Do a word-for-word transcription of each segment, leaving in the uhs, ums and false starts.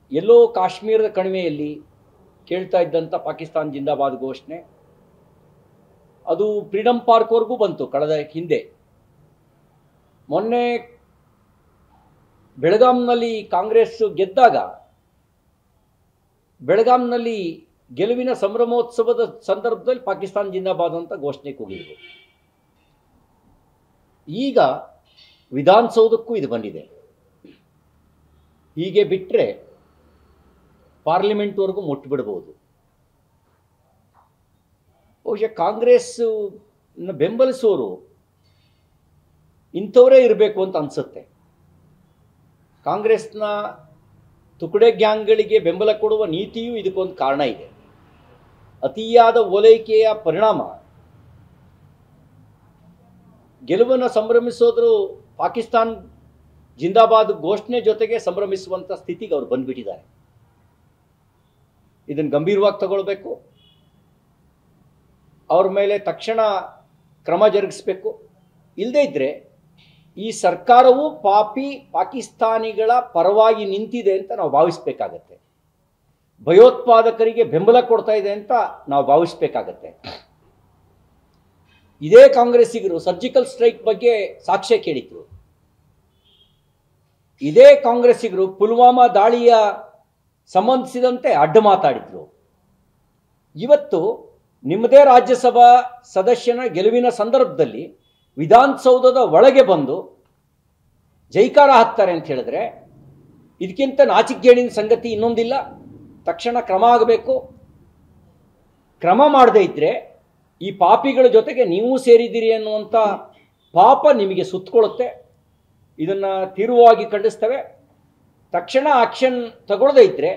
ಎಲ್ಲೋ ಕಾಶ್ಮೀರದ ಕಣಿವೆಯಲ್ಲಿ ಕೇಳ್ತಾ ಇದ್ದಂಥ ಪಾಕಿಸ್ತಾನ್ ಜಿಂದಾಬಾದ್ ಘೋಷಣೆ ಅದು ಫ್ರೀಡಮ್ ಪಾರ್ಕ್ವರೆಗೂ ಬಂತು ಕಳೆದ ಹಿಂದೆ. ಮೊನ್ನೆ ಬೆಳಗಾಂನಲ್ಲಿ ಕಾಂಗ್ರೆಸ್ ಗೆದ್ದಾಗ ಬೆಳಗಾಂನಲ್ಲಿ ಗೆಲುವಿನ ಸಂಭ್ರಮೋತ್ಸವದ ಸಂದರ್ಭದಲ್ಲಿ ಪಾಕಿಸ್ತಾನ್ ಜಿಂದಾಬಾದ್ ಅಂತ ಘೋಷಣೆ ಕೂಗಿದ್ರು. ಈಗ ವಿಧಾನಸೌಧಕ್ಕೂ ಇದು ಬಂದಿದೆ. ಹೀಗೆ ಬಿಟ್ಟರೆ ಪಾರ್ಲಿಮೆಂಟ್ವರೆಗೂ ಮುಟ್ಟಿಬಿಡ್ಬೋದು. ಬಹುಶಃ ಕಾಂಗ್ರೆಸ್ ಬೆಂಬಲಿಸೋರು ಇಂಥವರೇ ಇರಬೇಕು ಅಂತ ಅನಿಸುತ್ತೆ. ಕಾಂಗ್ರೆಸ್ನ ತುಕಡೆ ಗ್ಯಾಂಗ್ಗಳಿಗೆ ಬೆಂಬಲ ಕೊಡುವ ನೀತಿಯೂ ಇದಕ್ಕೊಂದು ಕಾರಣ ಇದೆ. ಅತಿಯಾದ ಓಲೈಕೆಯ ಪರಿಣಾಮ ಗೆಲುವನ್ನು ಸಂಭ್ರಮಿಸೋದ್ರು ಪಾಕಿಸ್ತಾನ್ ಜಿಂದಾಬಾದ್ ಘೋಷಣೆ ಜೊತೆಗೆ ಸಂಭ್ರಮಿಸುವಂಥ ಸ್ಥಿತಿಗೆ ಅವರು ಬಂದ್ಬಿಟ್ಟಿದ್ದಾರೆ. ಇದನ್ನು ಗಂಭೀರವಾಗಿ ತಗೊಳ್ಬೇಕು. ಅವ್ರ ಮೇಲೆ ತಕ್ಷಣ ಕ್ರಮ ಜರುಗಿಸಬೇಕು. ಇಲ್ಲದೇ ಇದ್ದರೆ ಈ ಸರ್ಕಾರವು ಪಾಪಿ ಪಾಕಿಸ್ತಾನಿಗಳ ಪರವಾಗಿ ನಿಂತಿದೆ ಅಂತ ನಾವು ಭಾವಿಸಬೇಕಾಗತ್ತೆ. ಭಯೋತ್ಪಾದಕರಿಗೆ ಬೆಂಬಲ ಕೊಡ್ತಾ ಇದೆ ಅಂತ ನಾವು ಭಾವಿಸಬೇಕಾಗತ್ತೆ. ಇದೇ ಕಾಂಗ್ರೆಸ್ಸಿಗರು ಸರ್ಜಿಕಲ್ ಸ್ಟ್ರೈಕ್ ಬಗ್ಗೆ ಸಾಕ್ಷ್ಯ ಕೇಳಿದ್ರು. ಇದೇ ಕಾಂಗ್ರೆಸ್ಸಿಗರು ಪುಲ್ವಾಮಾ ದಾಳಿಯ ಸಂಬಂಧಿಸಿದಂತೆ ಅಡ್ಡ ಮಾತಾಡಿದ್ರು. ಇವತ್ತು ನಿಮ್ಮದೇ ರಾಜ್ಯಸಭಾ ಸದಸ್ಯನ ಗೆಲುವಿನ ಸಂದರ್ಭದಲ್ಲಿ ವಿಧಾನಸೌಧದ ಒಳಗೆ ಬಂದು ಜೈಕಾರ ಹಾಕ್ತಾರೆ ಅಂತ ಹೇಳಿದ್ರೆ ಇದಕ್ಕಿಂತ ನಾಚಿಕೆಗೇಡಿನ ಸಂಗತಿ ಇನ್ನೊಂದಿಲ್ಲ. ತಕ್ಷಣ ಕ್ರಮ ಆಗಬೇಕು. ಕ್ರಮ ಮಾಡದೇ ಇದ್ದರೆ ಈ ಪಾಪಿಗಳ ಜೊತೆಗೆ ನೀವು ಸೇರಿದ್ದೀರಿ ಅನ್ನುವಂಥ ಪಾಪ ನಿಮಗೆ ಸುತ್ತಕೊಳ್ಳುತ್ತೆ. ಇದನ್ನು ತೀವ್ರವಾಗಿ ಖಂಡಿಸ್ತೇವೆ. ತಕ್ಷಣ ಆಕ್ಷನ್ ತಗೊಳ್ಳದೇ ಇದ್ದರೆ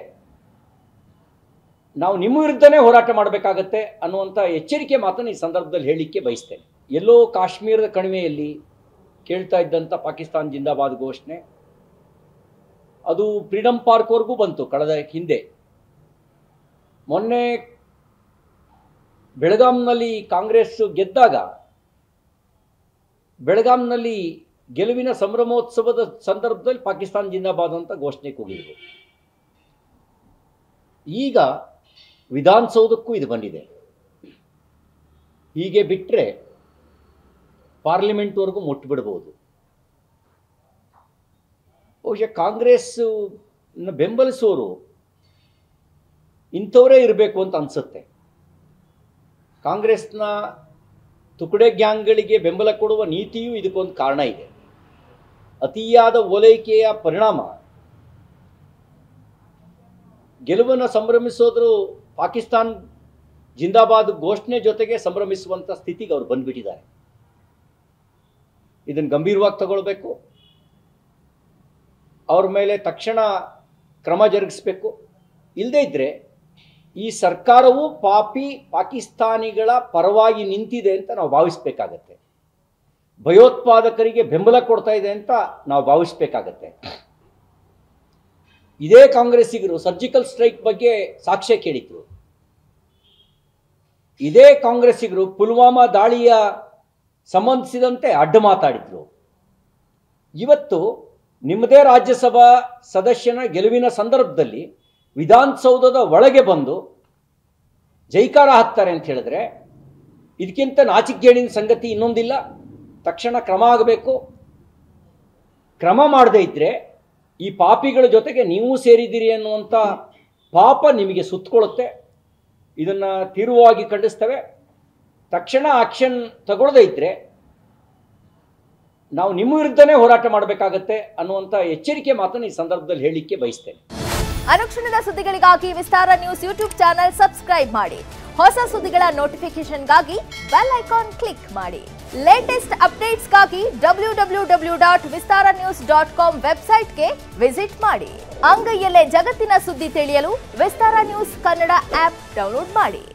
ನಾವು ನಿಮ್ಮ ವಿರುದ್ಧನೇ ಹೋರಾಟ ಮಾಡಬೇಕಾಗತ್ತೆ ಅನ್ನುವಂಥ ಎಚ್ಚರಿಕೆ ಮಾತನ್ನು ಈ ಸಂದರ್ಭದಲ್ಲಿ ಹೇಳಲಿಕ್ಕೆ ಬಯಸ್ತೇನೆ. ಎಲ್ಲೋ ಕಾಶ್ಮೀರದ ಕಣಿವೆಯಲ್ಲಿ ಕೇಳ್ತಾ ಇದ್ದಂಥ ಪಾಕಿಸ್ತಾನ್ ಜಿಂದಾಬಾದ್ ಘೋಷಣೆ ಅದು ಫ್ರೀಡಮ್ ಪಾರ್ಕ್ವರೆಗೂ ಬಂತು ಕಳೆದ ಹಿಂದೆ. ಮೊನ್ನೆ ಬೆಳಗಾಂನಲ್ಲಿ ಕಾಂಗ್ರೆಸ್ ಗೆದ್ದಾಗ ಬೆಳಗಾಂನಲ್ಲಿ ಗೆಲುವಿನ ಸಂಭ್ರಮೋತ್ಸವದ ಸಂದರ್ಭದಲ್ಲಿ ಪಾಕಿಸ್ತಾನ್ ಜಿಂದಾಬಾದ್ ಅಂತ ಘೋಷಣೆ ಕೂಗಿದ್ರು. ಈಗ ವಿಧಾನಸೌಧಕ್ಕೂ ಇದು ಬಂದಿದೆ. ಹೀಗೆ ಬಿಟ್ಟರೆ ಪಾರ್ಲಿಮೆಂಟ್ವರೆಗೂ ಮುಟ್ಟಿಬಿಡ್ಬೋದು. ಬಹುಶಃ ಕಾಂಗ್ರೆಸ್ ಬೆಂಬಲಿಸೋರು ಇಂಥವರೇ ಇರಬೇಕು ಅಂತ ಅನಿಸುತ್ತೆ. ಕಾಂಗ್ರೆಸ್ನ ತುಕಡೆ ಗ್ಯಾಂಗ್ಗಳಿಗೆ ಬೆಂಬಲ ಕೊಡುವ ನೀತಿಯೂ ಇದಕ್ಕೊಂದು ಕಾರಣ ಇದೆ. ಅತಿಯಾದ ಓಲೈಕೆಯ ಪರಿಣಾಮ ಗೆಲುವನ್ನು ಸಂಭ್ರಮಿಸೋದ್ರು ಪಾಕಿಸ್ತಾನ್ ಜಿಂದಾಬಾದ್ ಘೋಷಣೆ ಜೊತೆಗೆ ಸಂಭ್ರಮಿಸುವಂಥ ಸ್ಥಿತಿಗೆ ಅವರು ಬಂದ್ಬಿಟ್ಟಿದ್ದಾರೆ. ಇದನ್ನು ಗಂಭೀರವಾಗಿ ತಗೊಳ್ಬೇಕು. ಅವ್ರ ಮೇಲೆ ತಕ್ಷಣ ಕ್ರಮ ಜರುಗಿಸಬೇಕು. ಇಲ್ಲದೇ ಇದ್ದರೆ ಈ ಸರ್ಕಾರವು ಪಾಪಿ ಪಾಕಿಸ್ತಾನಿಗಳ ಪರವಾಗಿ ನಿಂತಿದೆ ಅಂತ ನಾವು ಭಾವಿಸಬೇಕಾಗತ್ತೆ. ಭಯೋತ್ಪಾದಕರಿಗೆ ಬೆಂಬಲ ಕೊಡ್ತಾ ಇದೆ ಅಂತ ನಾವು ಭಾವಿಸಬೇಕಾಗತ್ತೆ. ಇದೇ ಕಾಂಗ್ರೆಸ್ಸಿಗರು ಸರ್ಜಿಕಲ್ ಸ್ಟ್ರೈಕ್ ಬಗ್ಗೆ ಸಾಕ್ಷ್ಯ ಕೇಳಿದ್ರು. ಇದೇ ಕಾಂಗ್ರೆಸ್ಸಿಗರು ಪುಲ್ವಾಮಾ ದಾಳಿಯ ಸಂಬಂಧಿಸಿದಂತೆ ಅಡ್ಡ ಮಾತಾಡಿದ್ರು. ಇವತ್ತು ನಿಮ್ಮದೇ ರಾಜ್ಯಸಭಾ ಸದಸ್ಯನ ಗೆಲುವಿನ ಸಂದರ್ಭದಲ್ಲಿ ವಿಧಾನಸೌಧದ ಒಳಗೆ ಬಂದು ಜೈಕಾರ ಹಾಕ್ತಾರೆ ಅಂತ ಹೇಳಿದ್ರೆ ಇದಕ್ಕಿಂತ ನಾಚಿಕೆಗೇಡಿನ ಸಂಗತಿ ಇನ್ನೊಂದಿಲ್ಲ. ತಕ್ಷಣ ಕ್ರಮ ಆಗಬೇಕು. ಕ್ರಮ ಮಾಡದೇ ಇದ್ದರೆ ಈ ಪಾಪಿಗಳ ಜೊತೆಗೆ ನೀವು ಸೇರಿದ್ದೀರಿ ಅನ್ನುವಂಥ ಪಾಪ ನಿಮಗೆ ಸುತ್ತಕೊಳ್ಳುತ್ತೆ. ಇದನ್ನು ತೀವ್ರವಾಗಿ ಖಂಡಿಸ್ತೇವೆ. ತಕ್ಷಣ ಆಕ್ಷನ್ ತಗೊಳ್ಳದೇ ಇದ್ದರೆ ನಾವು ನಿಮ್ಮ ವಿರುದ್ಧನೇ ಹೋರಾಟ ಮಾಡಬೇಕಾಗತ್ತೆ ಅನ್ನುವಂಥ ಎಚ್ಚರಿಕೆ ಮಾತನ್ನು ಈ ಸಂದರ್ಭದಲ್ಲಿ ಹೇಳಲಿಕ್ಕೆ ಬಯಸ್ತೇನೆ. ಅನುಕ್ಷಣದ ಸುದ್ದಿಗಳಿಗಾಗಿ Vistara news YouTube channel subscribe ಮಾಡಿ. ಹೊಸ ಸುದ್ದಿಗಳ ನೋಟಿಫಿಕೇಶನ್ಗಾಗಿ ಬೆಲ್ ಐಕಾನ್ ಕ್ಲಿಕ್ ಮಾಡಿ. ಲೇಟೆಸ್ಟ್ ಅಪ್ಡೇಟ್ಸ್ಗಾಗಿ W W W dot Vistara news dot com ವೆಬ್ಸೈಟ್ಗೆ ವಿಸಿಟ್ ಮಾಡಿ. ಅಂಗೈಯಲ್ಲೇ ಜಗತ್ತಿನ ಸುದ್ದಿ ತಿಳಿಯಲು Vistara news Kannada app download ಮಾಡಿ.